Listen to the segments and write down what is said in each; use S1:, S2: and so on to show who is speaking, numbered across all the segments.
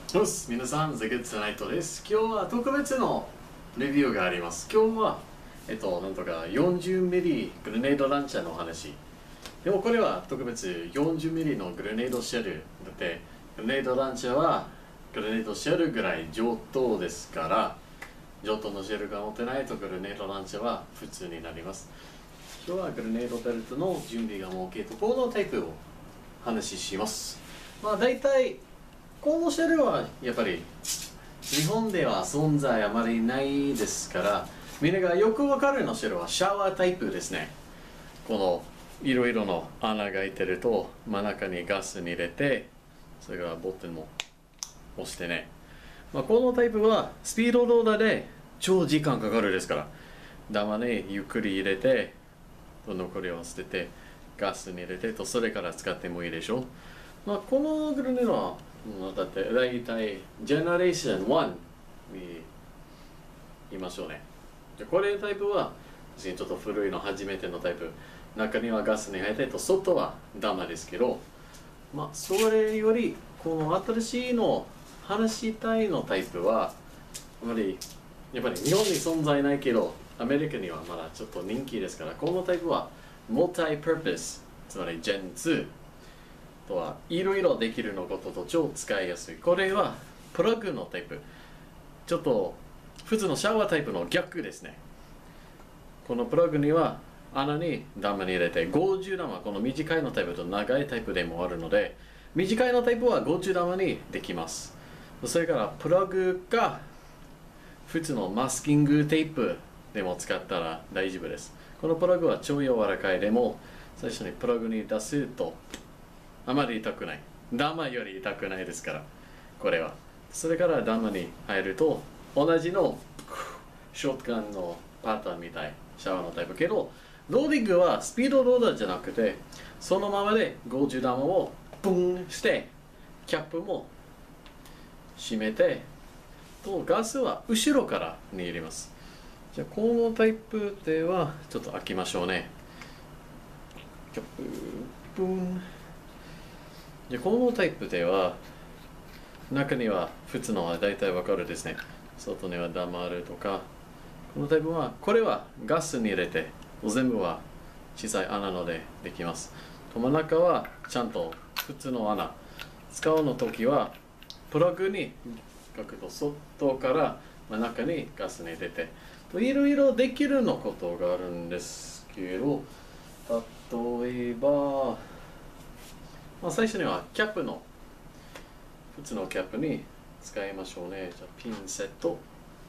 S1: よし、皆さん、ザ・グッド・ナイトです。今日は特別のレビューがあります。今日は、なんとか40ミリグレネードランチャーの話。でもこれは特別40ミリのグレネードシェル。だって、グレネードランチャーはグレネードシェルぐらい上等ですから、上等のシェルが持ってないとグレネードランチャーは普通になります。今日はグレネードベルトの準備が設けとこのタイプを話します。まあ大体このシェルはやっぱり日本では存在あまりないですから、みんながよくわかるのシェルはシャワータイプですね。このいろいろの穴が開いてると真ん中にガスに入れて、それからボタンも押してね。まあ、このタイプはスピードローダーで超時間かかるですから、ダマにゆっくり入れて、残りを捨ててガスに入れてと、それから使ってもいいでしょう。まあ、このグルネはだって大体ジェネレーション1に言いましょうね。これタイプはちょっと古いの初めてのタイプ。中にはガスに入ってと外はダマですけど、まあそれよりこの新しいの話したいのタイプはやっぱり日本に存在ないけどアメリカにはまだちょっと人気ですから、このタイプはモータイパーパス、つまり Gen 2とはいろいろできるのことと超使いやすい。これはプラグのタイプ。ちょっと普通のシャワータイプの逆ですね。このプラグには穴にダマに入れて、50玉、この短いのタイプと長いタイプでもあるので、短いのタイプは50玉にできます。それからプラグが普通のマスキングテープでも使ったら大丈夫です。このプラグは超柔らかい。でも最初にプラグに出すとあまり痛くない。ダマより痛くないですから、これは。それからダマに入ると、同じのショートガンのパターンみたい、シャワーのタイプけど、ローディングはスピードローダーじゃなくて、そのままで50ダマをブンして、キャップも閉めて、とガスは後ろからに入れます。じゃあ、このタイプでは、ちょっと開けましょうね。キャップ、ブン。でこのタイプでは中には普通のは大体わかるですね。外にはダマあるとか。このタイプはこれはガスに入れて全部は小さい穴のでできます。と真ん中はちゃんと普通の穴。使うの時はプラグに書くと外から真ん中にガスに入れていろいろできるのことがあるんですけど、例えばまあ最初にはキャップの普通のキャップに使いましょうね。じゃあピンセット。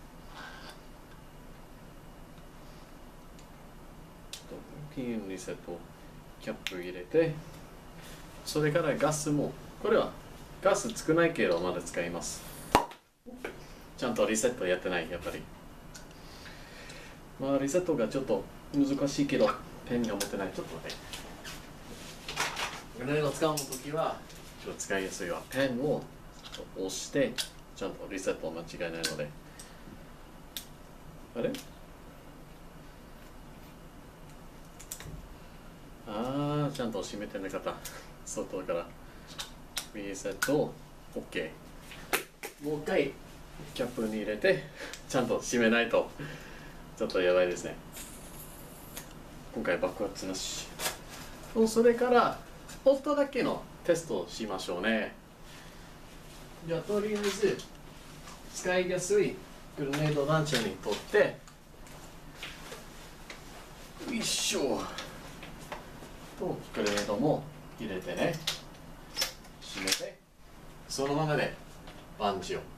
S1: ピンリセット、キャップ入れて、それからガスも、これはガス少ないけどまだ使います。ちゃんとリセットやってない、やっぱり。まあリセットがちょっと難しいけど、ペンが持ってない。ちょっと待って。グレード使うの時はちょっと使いやすいわ。ペンを押してちゃんとリセットを間違いないので。あれちゃんと閉めてなかった。外からリセット OK。 もう一回キャップに入れてちゃんと閉めないとちょっとやばいですね。今回爆発なし。それから音だけのテストをしましょうね。じゃあとりあえず使いやすいグレネードランチャーにとって、よいしょとグレネードも入れてね、閉めてそのままでパンチを。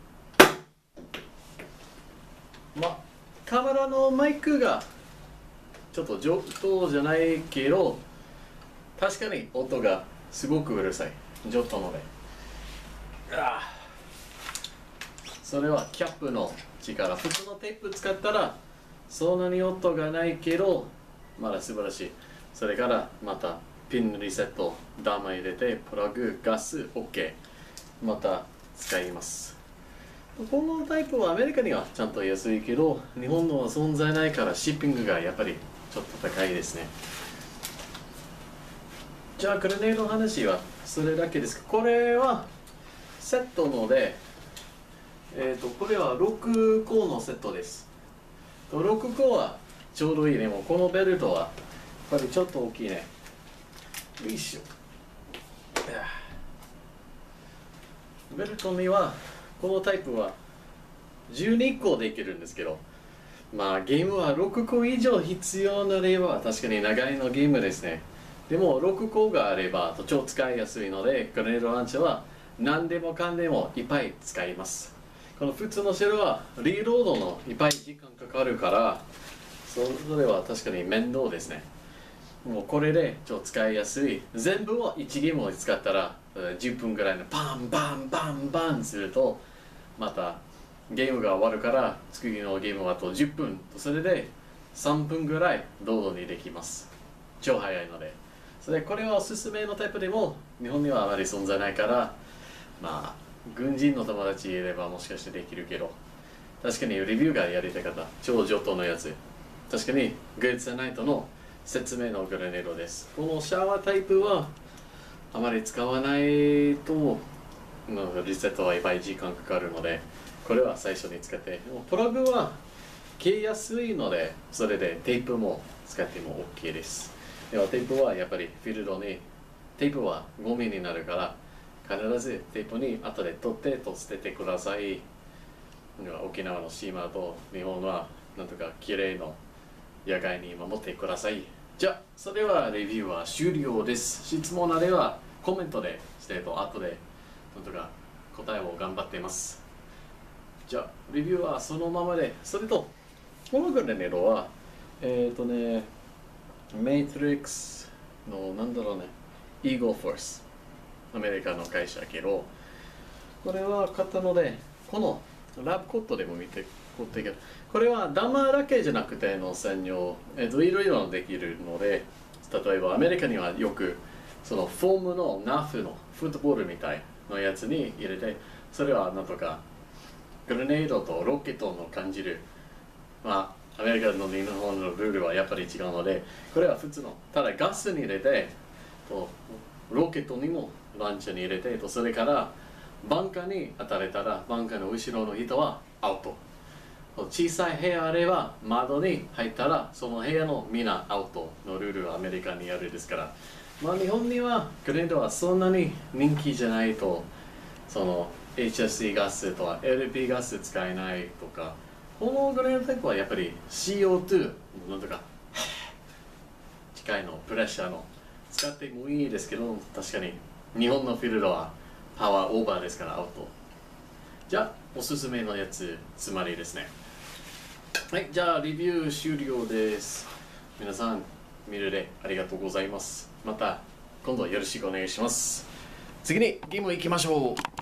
S1: まあカメラのマイクがちょっと上等じゃないけど、確かに音がすごくうるさい。上等ので。それはキャップの力。普通のテープ使ったらそんなに音がないけど、まだ素晴らしい。それからまたピンリセット、ダマ入れて、プラグ、ガス、OK。また使います。このタイプはアメリカにはちゃんと安いけど、日本のは存在ないからシッピングがやっぱりちょっと高いですね。じゃあグレネードの話はそれだけです。これはセットのでこれは6個のセットです。6個はちょうどいいね。もうこのベルトはやっぱりちょっと大きいね。よいしょ。ベルトにはこのタイプは12個できるんですけど、まあゲームは6個以上必要なれば確かに長いのゲームですね。でも6個があれば超使いやすいので、グレネードランチャーは何でもかんでもいっぱい使います。この普通のシェルはリロードのいっぱい時間かかるから、それは確かに面倒ですね。もうこれで超使いやすい。全部を1ゲームを使ったら10分ぐらいのパンバンバンバンすると、またゲームが終わるから次のゲームはあと10分、それで3分ぐらい堂々にできます。超早いので。それでこれはおすすめのタイプでも日本にはあまり存在ないから、まあ軍人の友達いればもしかしてできるけど、確かにレビューがやりたかった超上等のやつ。確かにグッズナイトの説明のグレネードです。このシャワータイプはあまり使わないとリセットはいっぱい時間かかるので、これは最初に使って、プラグは消えやすいので、それでテープも使っても OK です。ではテープはやっぱりフィールドに、テープはゴミになるから必ずテープに後で取って捨ててください。沖縄の島と日本はなんとかきれいの野外に守ってください。じゃあそれはレビューは終了です。質問あればコメントでして後でなんとか答えを頑張っています。じゃあレビューはそのままで。それとこのグレネードはメイトリックスのなんだろうね、イーグルフォース、アメリカの会社だけど、これは買ったので、このラブコットでも見てこれはダマだけじゃなくての専用、いろいろできるので、例えばアメリカにはよくそのフォームのナフのフットボールみたいのやつに入れて、それはなんとかグレネードとロケットの感じる、まあアメリカの日本のルールはやっぱり違うので、これは普通のただガスに入れてとロケットにもランチャーに入れてと、それからバンカーに当たれたらバンカーの後ろの人はアウト。小さい部屋あれば窓に入ったらその部屋のみんなアウトのルールはアメリカにあるですから、まあ日本にはグレネードはそんなに人気じゃないと、その HFC ガスとか LP ガス使えないとか、このグレネードタイプはやっぱり CO2 なんとか機械のプレッシャーの使ってもいいですけど、確かに日本のフィールドはパワーオーバーですからアウト。じゃあおすすめのやつつまりですね。はい、じゃあレビュー終了です。皆さん見るでありがとうございます。また今度よろしくお願いします。次にゲーム行きましょう。